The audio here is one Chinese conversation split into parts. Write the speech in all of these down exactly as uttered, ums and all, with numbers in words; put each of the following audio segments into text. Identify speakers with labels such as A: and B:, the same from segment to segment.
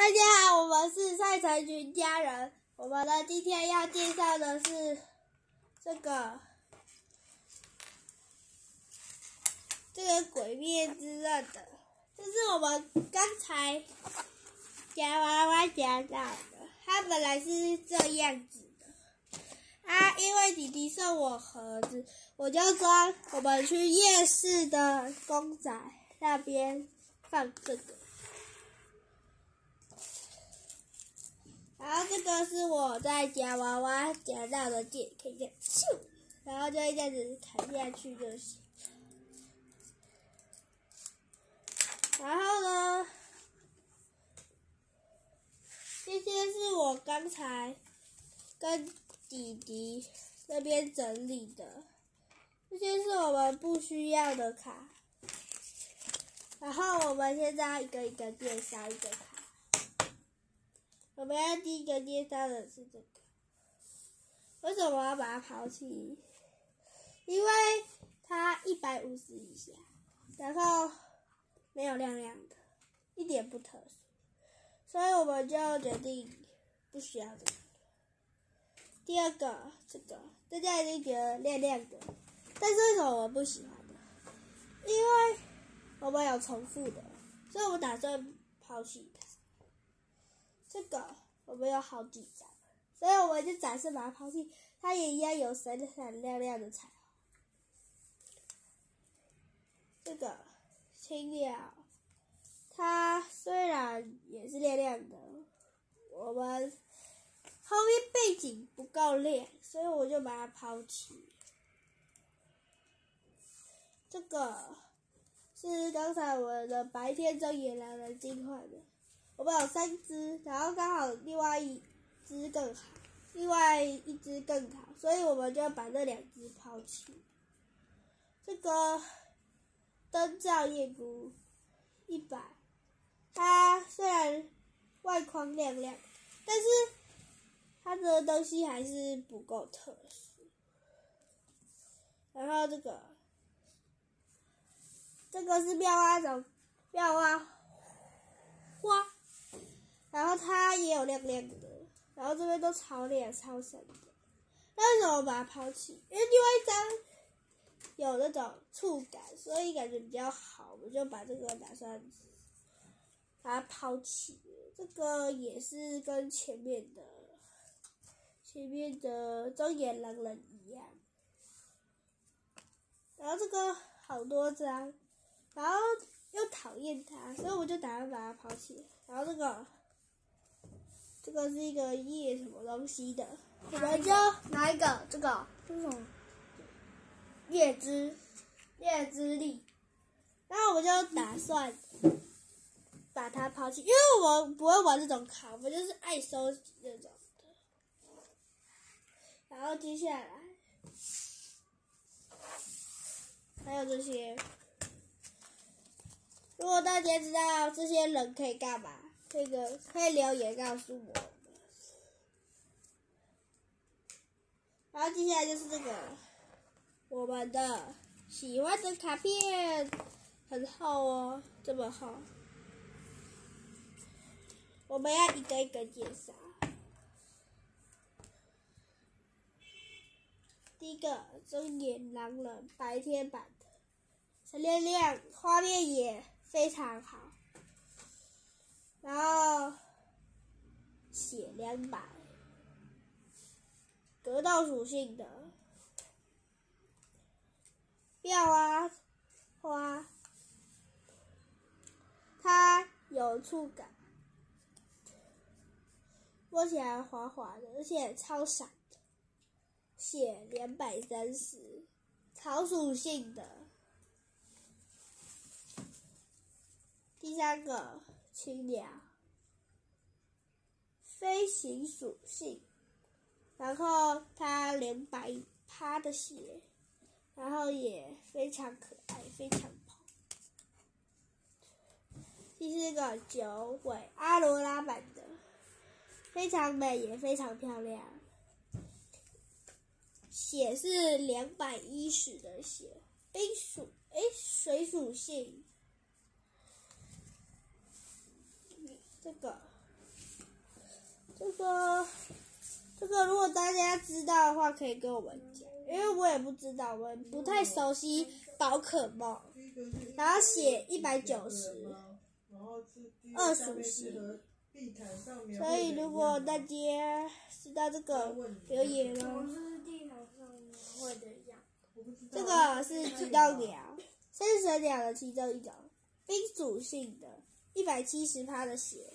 A: 大家好，我们是赛成群家人。我们呢今天要介绍的是这个这个《鬼灭之刃》的，这是我们刚才夹娃娃夹到的。它本来是这样子的啊，因为弟弟送我盒子，我就说我们去夜市的公仔那边放这个。然后这个是我在夹娃娃夹到的键，可以这样咻，然后就会这样子弹下去就行。然后呢，这些是我刚才跟弟弟这边整理的，这些是我们不需要的卡。然后我们现在一个一个介绍一个卡。我们要第一个介绍的是这个，为什么要把它抛弃？因为它一百五十以下，然后没有亮亮的，一点不特殊，所以我们就决定不需要这个。第二个，这个大家一定觉得亮亮的，但是为什么我不喜欢呢？因为我们有重复的，所以我们打算抛弃它。这个我们有好几张，所以我们就暂时把它抛弃。它也一样有闪闪亮亮的彩虹。这个青鸟，它虽然也是亮亮的，我们后面背景不够亮，所以我就把它抛弃。这个是刚才我们的白天中野狼人进化的。我们有三只，然后刚好另外一只更好，另外一只更好，所以我们就把这两只抛弃。这个灯罩夜菇一百，它虽然外框亮亮，但是它的东西还是不够特殊。然后这个，这个是妙蛙种妙蛙花。然后它也有亮亮的，然后这边都超亮超闪的。那为什么我把它抛弃？因为另外一张有那种触感，所以感觉比较好，我就把这个打算把它抛弃了。这个也是跟前面的前面的中野狼人一样。然后这个好多张，然后又讨厌它，所以我就打算把它抛弃。然后这个。这个是一个叶什么东西的，我们就
B: 哪一个？这个
A: 这种叶之叶之力，然后我们就打算把它抛弃，因为我们不会玩这种卡，我们就是爱收集这种的。然后接下来还有这些，如果大家知道这些人可以干嘛？这个可以留言告诉我们。然后接下来就是这个我们的喜欢的卡片，很厚哦，这么厚。我们要一个一个介绍。第一个中野狼人白天版的，闪亮亮，画面也非常好。然后血两百，格斗属性的妙蛙花，它有触感，摸起来滑滑的，而且超闪的。血两百三十，草属性的。第三个。青鸟，飞行属性，然后它两百趴的血，然后也非常可爱，非常胖。第四个九尾阿罗拉版的，非常美也非常漂亮，血是两百一十的血，冰属诶水属性。这个这个这个如果大家知道的话，可以跟我们讲，因为我也不知道，我不太熟悉宝可梦。然后写一百九十，二属性。所以如果大家知道这个留言哦。这个是机动鸟，三神鸟的其中一种，冰属性的，一百七十趴的血。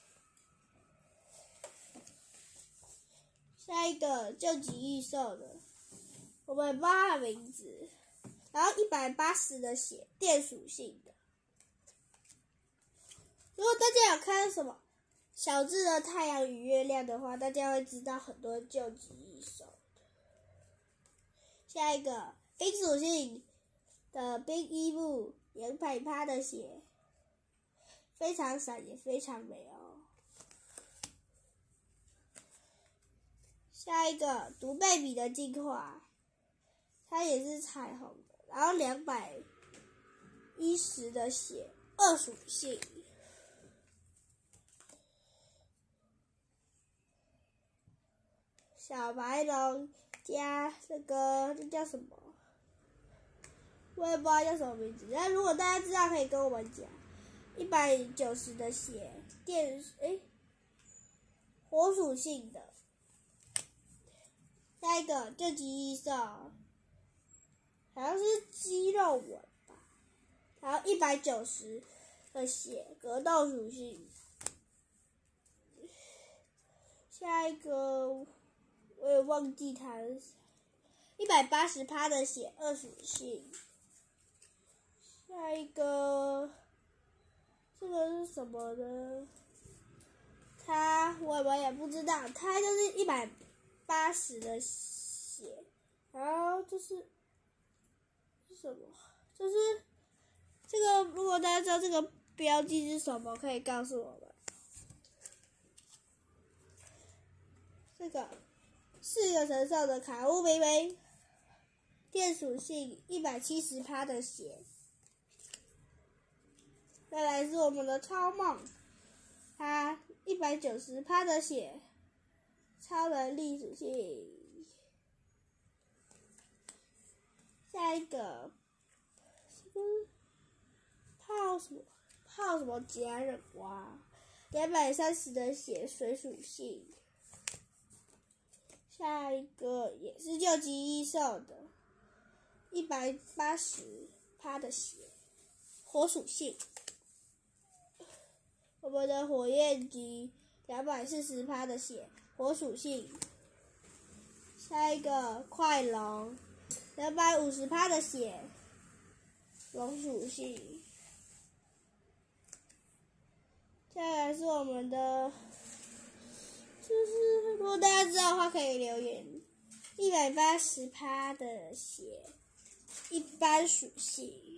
A: 下一个救急预售的，我们报它的名字，然后一百八十的血，电属性的。如果大家有看什么小智的太阳与月亮的话，大家会知道很多救急预售的。下一个冰属性的冰伊布，两百趴的血，非常闪也非常美哦。下一个毒贝比的进化，它也是彩虹的，然后两百一十的血，二属性。小白龙加这个这叫什么？我也不知道叫什么名字。但如果大家知道，可以跟我们讲。一百九十的血，电诶，火属性的。下一个救急预售，好像是肌肉纹吧。然后一百九十的血，格斗属性。下一个我也忘记它了。一百八十趴的血，二属性。下一个，这个是什么呢？它我我也不知道，它就是一百八十的血，然后就是是什么？就是这个，如果大家知道这个标记是什么，可以告诉我们。这个四个神兽的卡乌梅梅，电属性一百七十趴的血。再来是我们的超梦，它一百九十趴的血，超能力属性。下一个，嗯，泡什么？泡什么假人蛙？两百三十的血，水属性。下一个也是救急预售的，一百八十趴的血，火属性。我们的火焰菊两百四十趴的血，火属性。下一个快龙，两百五十趴的血，龙属性。再来是我们的，就是如果大家知道的话可以留言。一百八十趴的血，一般属性。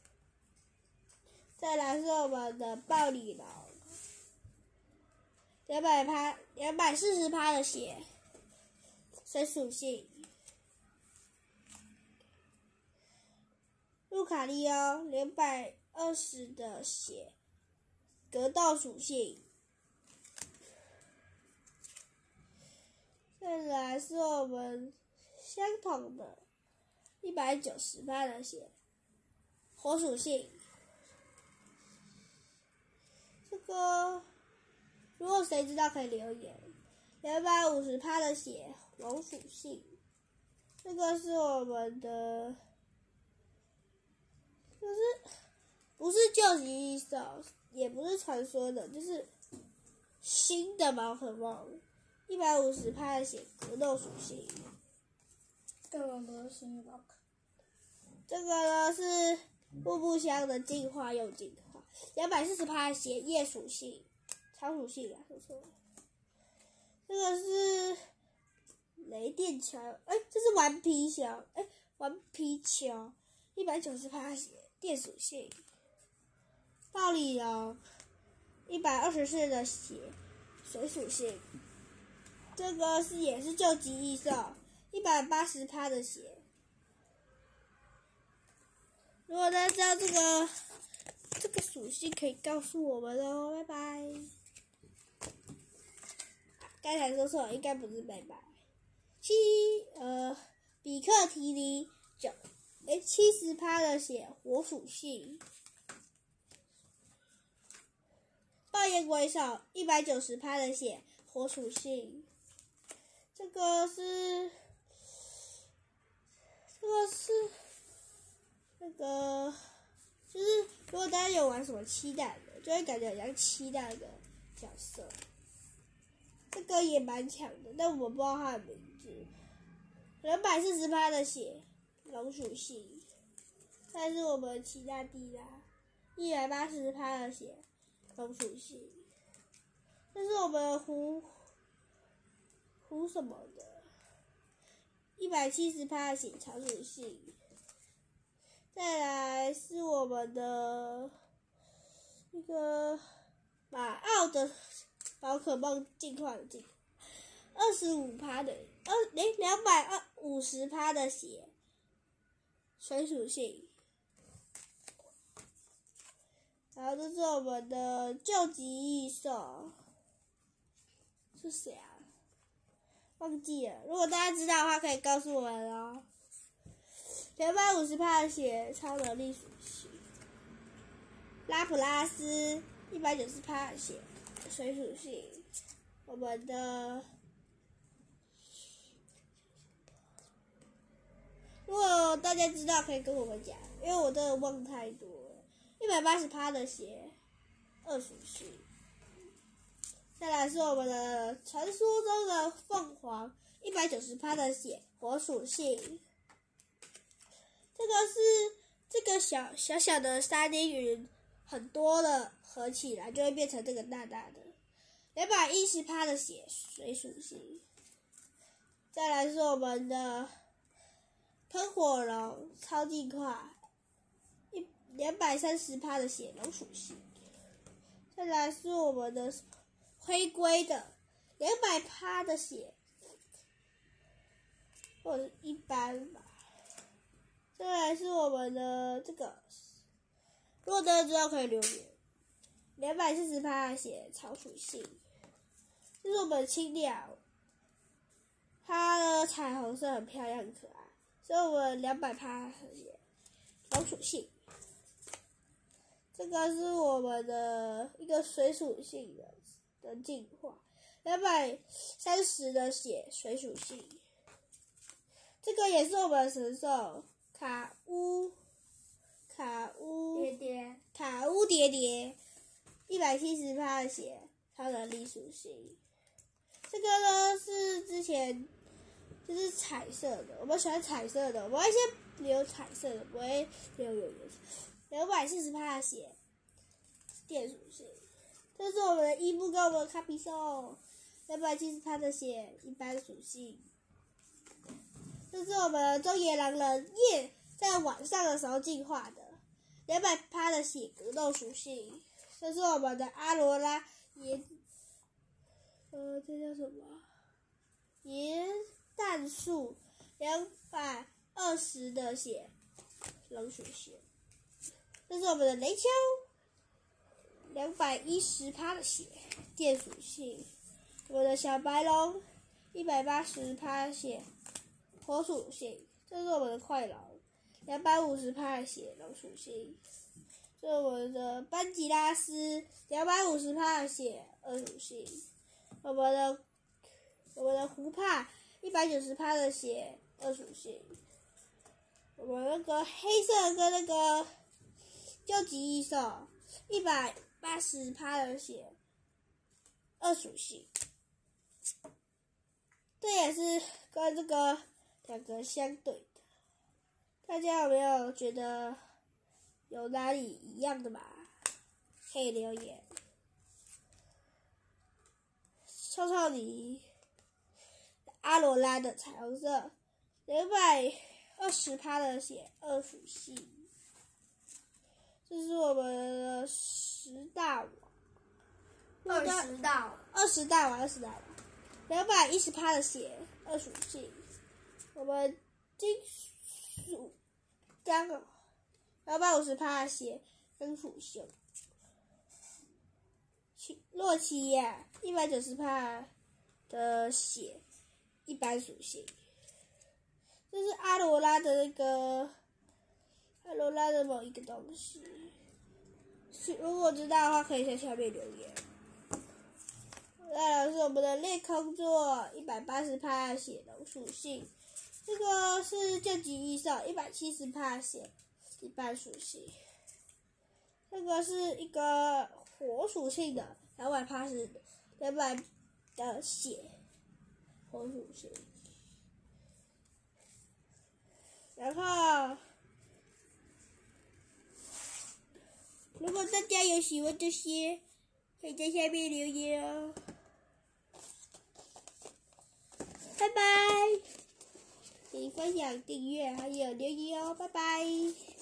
A: 再来是我们的暴鲤龙。两百趴，两百四十趴的血，水属性。路卡利欧，两百二十的血，格斗属性。再来是我们相同的，一百九十趴的血，火属性。这个。如果谁知道可以留言。两百五十趴的血，龙属性。这个是我们的，就是不是救急预售，也不是传说的，就是新的宝可梦。一百五十趴的血，格斗属性。
B: 干嘛不是新的宝可？
A: 这个呢是步步香的进化又进化。两百四十趴的血，叶属性。超属性啊，说错了。这个是雷电球，哎，这是顽皮球，哎，顽皮球，一百九十趴血，电属性。暴鲤龙，一百二十四的血，水属性。这个是也是救急预售，一百八十趴的血。如果大家知道这个这个属性，可以告诉我们哦，拜拜。 刚才说错了，应该不是贝白。七呃，比克提尼九，哎，七十趴的血火属性。爆炎鬼手一百九十趴的血火属性。这个是，这个是，那个就是如果大家有玩什么七代的，就会感觉很像七代的角色。这个也蛮强的，但我不知道他的名字。两百四十趴的血，龙属性。但是我们七大地啦，一百八十趴的血，龙属性。这是我们胡胡什么的，一百七十趴的血，长属性。再来是我们的那个马奥的宝可梦进化的进，二十五趴的，二诶两百二五十趴的血，水属性。然后这是我们的救急异兽，是谁啊？忘记了。如果大家知道的话，可以告诉我们哦。两百五十趴的血，超能力属性。拉普拉斯一百九十趴的血，水属性。我们的，如果大家知道，可以跟我们讲，因为我真的忘太多了。一百八十趴的血，二属性。再来是我们的传说中的凤凰，一百九十趴的血，火属性。这个是这个小小小的沙丁鱼，很多的合起来就会变成这个大大的。两百一十趴的血，水属性。再来是我们的喷火龙，超进化，一两百三十趴的血，龙属性。再来是我们的灰龟的两百趴的血，或者一般吧。再来是我们的这个，如果大家知道可以留言。两百四十趴的血，草属性。这是我们的青鸟，它的彩虹色很漂亮很可爱，所以我们两百趴的血，龙属性。这个是我们的一个水属性的的进化，两百三十的血，水属性。这个也是我们的神兽卡乌卡乌
B: 爹爹
A: 卡乌叠叠，一百七十趴的血，超能力属性。这个呢是之前就是彩色的，我们喜欢彩色的，我会先留彩色的，不会留有颜色。两百四十趴的血，电属性。这是我们的伊布跟我们的卡比兽，两百七十趴的血，一般属性。这是我们的中野狼人夜在晚上的时候进化的，两百趴的血，格斗属性。这是我们的阿罗拉椰，呃，这叫什么？椰蛋树，两百二十的血，龙属性。这是我们的雷丘，两百一十趴的血，电属性。我们的小白龙，一百八十趴的血，火属性。这是我们的快龙，两百五十趴的血，龙属性。这是我们的班吉拉斯，两百五十趴的血，二属性。我们的我们的湖帕，一百九十趴的血，二属性。我们那个黑色跟那个救急异兽，一百八十趴的血，二属性。这也是跟这个两个相对的，大家有没有觉得有哪里一样的嘛？可以留言。臭臭你阿罗拉的彩虹色，两百二十趴的血，二属性。这是我们的十大王，
B: 二十大
A: 二十大王，二十大王，两百一十趴的血，二属性。我们金属钢，两百五十趴的血，跟属性。洛奇呀，一百九十趴， 的血，一般属性。这是阿罗拉的那个阿罗拉的某一个东西，如果知道的话，可以在下面留言。再来是我们的裂空座，一百八十趴血龙属性，这个是救急异兽，一百七十趴血，一般属性。这个是一个火属性的，两百趴是两百的血，火属性。然后，如果大家有喜欢这些，可以在下面留言哦。拜拜！请分享、订阅还有留言哦，拜拜。